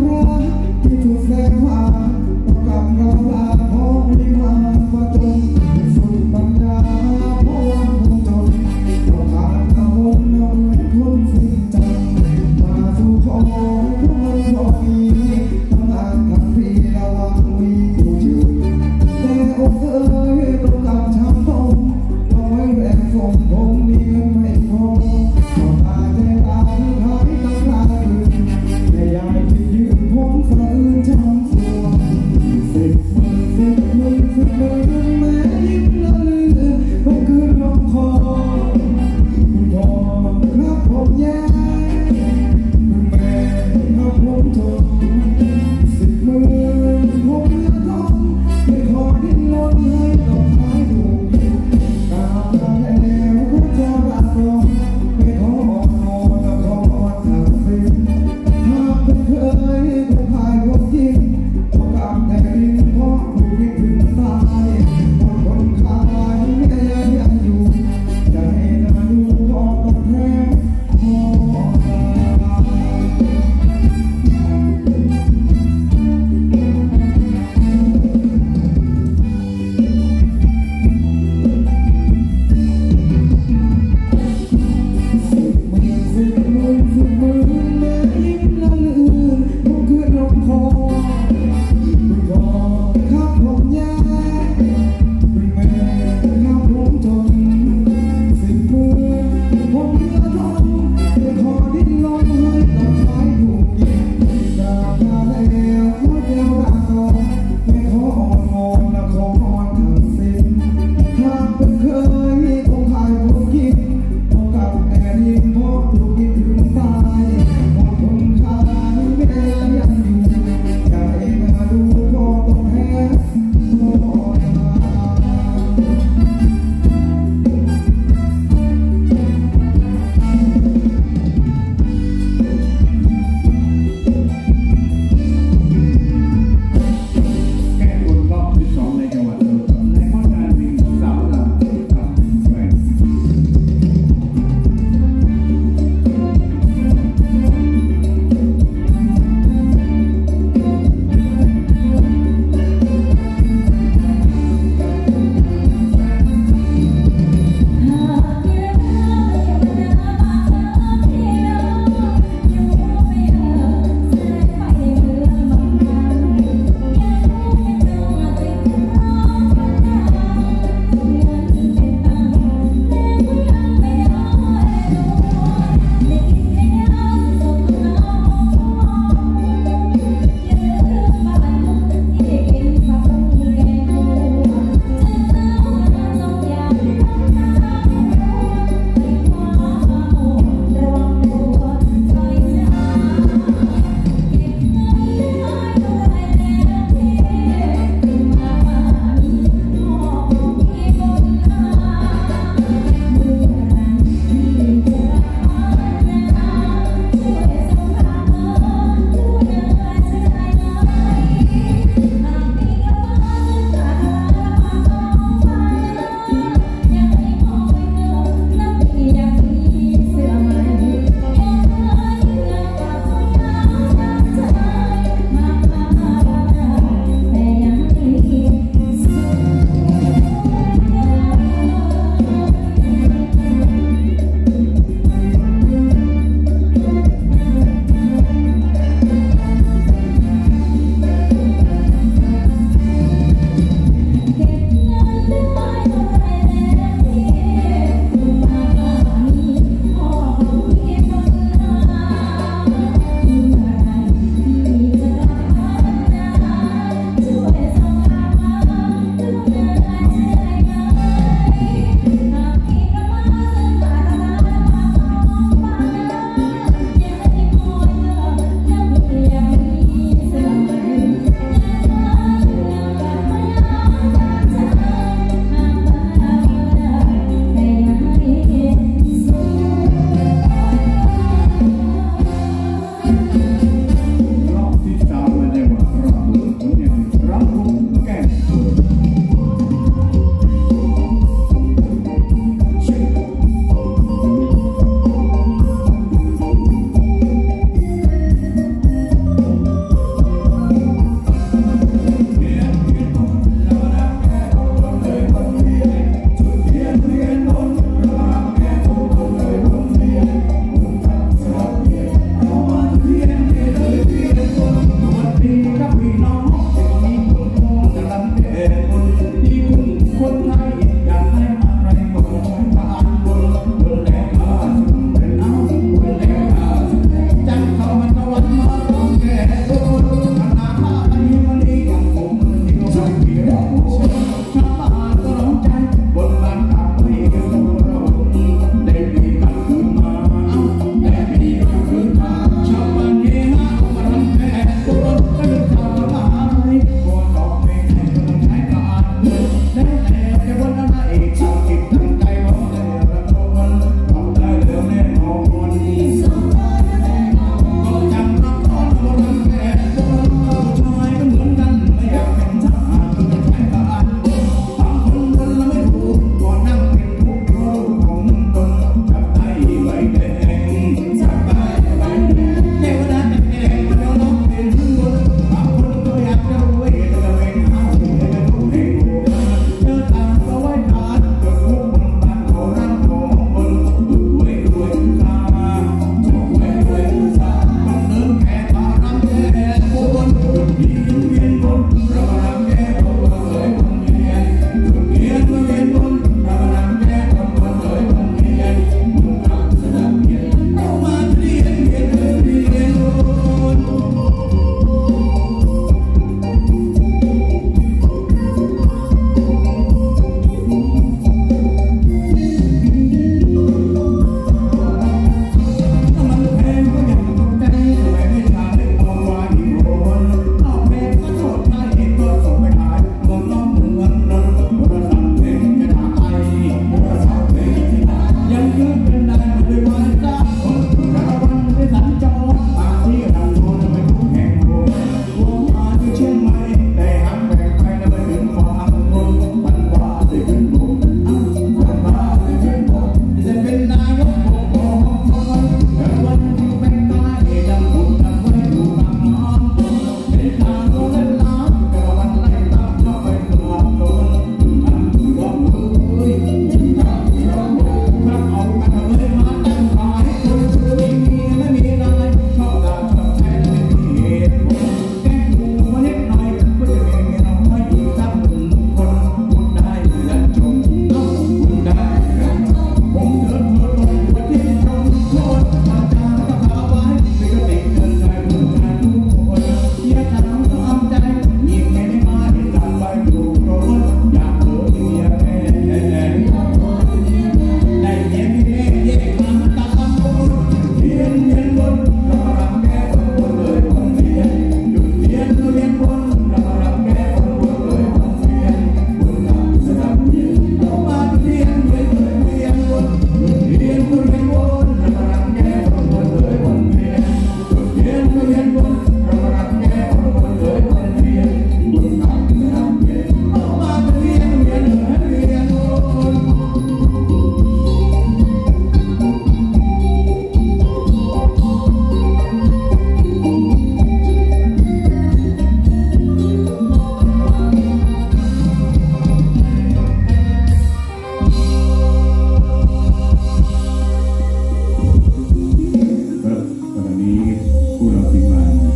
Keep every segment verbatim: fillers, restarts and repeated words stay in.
เ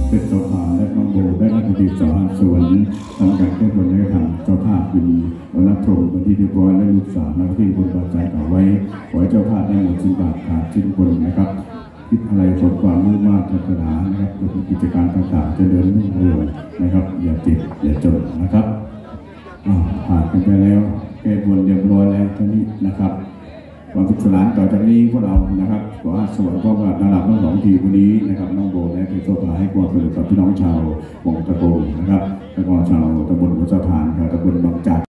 เป็นเจ้าภาพและน้องโบได้รับพิธีสอนสวนทำการแก้บนให้ทางเจ้าภาพเป็นวันนับชมวันที่เรียบร้อยและลูกสาวนักที่บนบาใจเอาไว้ขอให้เจ้าภาพได้หมดสิ้นบาทขาดสิ้นบนนะครับคิดอะไรสมความมุ่งมั่นปรารถนานะครับโดยกิจการต่างๆจะเดินรุ่งเรืองนะครับอย่าเจ็บอย่าจนนะครับผ่านกันไปแล้วแก้บนเรียบร้อยแล้วท่านี้นะครับความสุขสนานต่อจากนี้พวกเรานะครับขอสวัสดิ์พ่อว่านาราทั้งสองทีวันนี้นะครับน้องโบและพี่โซฟาให้ความสนุกกับพี่น้องชาววงตะโกนะครับแล้วก็ชาวตำบลหัวสะพานชาวตำบลบางจาก